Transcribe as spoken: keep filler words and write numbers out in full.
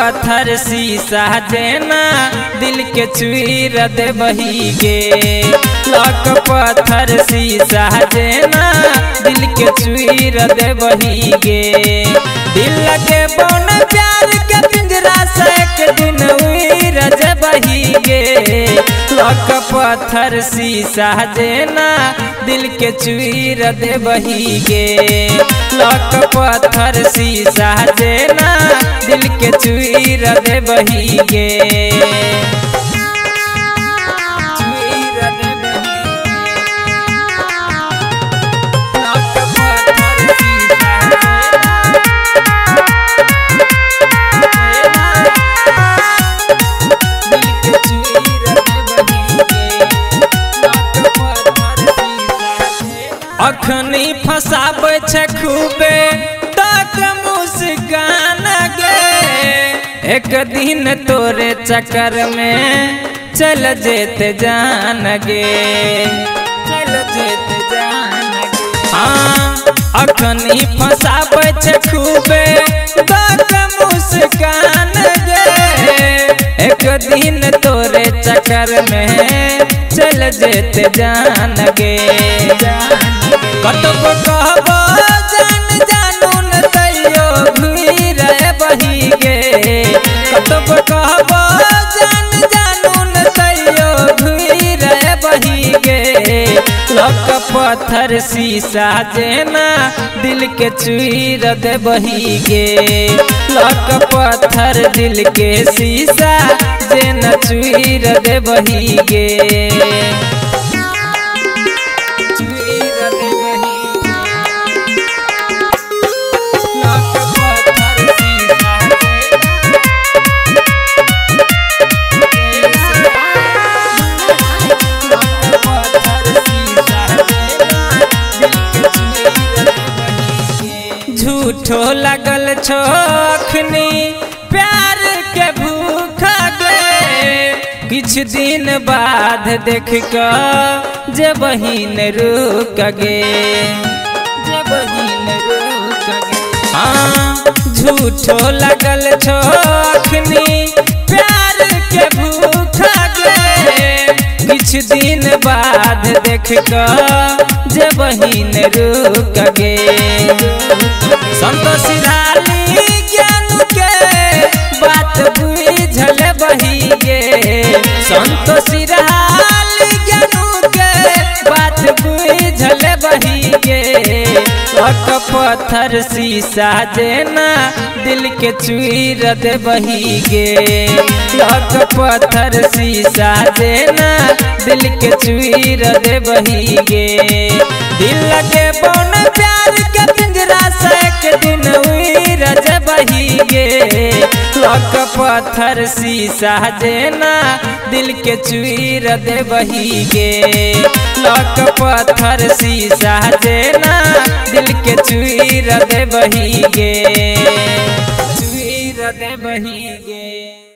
पत्थर शीशा जेना दिल के चुईर दे बही गे। लक पत्थर शीशा जेना दिल के चुईर दे बही गे। दिल के बन प्यार के पिंजरा से एक दिन उईर जे बही गे। लक पत्थर शीशा जेना दिल के चुईर दे बही गे। लक पत्थर शीशा जेना दिल के चुईर दे बही गे। अखनी फसाबे छे खूबे तक मुस्कान गे। एक दिन तोरे चक्कर में चल जेते जान गे। चल जेते जान गे। हाँ अखनी फसाबे छे खूबे तक मुस्कान गे। एक दिन तोरे चक्कर में चल जेते जान गे। कतबो कहबो जान जानू न तैयो घुईर बही गे। कतबो कहबो जान जानू न तैयो घुईर बही गे। लक पत्थर शीशा जेना दिल के चुईर दे बही गे। लक पत्थर दिल के शीशा जेना चुईर दे बही गे। झूठो लगल छो अखनी प्यार के भूख गे। किछ दिन बाद देख कर जे बहिन रुक गे। जे बहिन रुक गे। हाँ झूठो लगल छो अखनी प्यार के भूख गे। किछ दिन बाद देख कर जे बहिन रुक गे। संतोष सिराली ज्ञान के बात बुझल बही गे। संतोष सिराली ज्ञान के बात बुझल बही गे। लक पत्थर शीशा जेना दिल के चुईर दे बही गे। लक पत्थर शीशा जेना दिल के चुईर दे बही गे। दिल के बन प्यार के पिंजरा से एक दिन उईर जे बही गे। लक पत्थर शीशा जेना दिल के चुईर दे बही गे। लक पत्थर शीशा जेना दिल के चुईर दे बही गे। चुईर दे बही गे।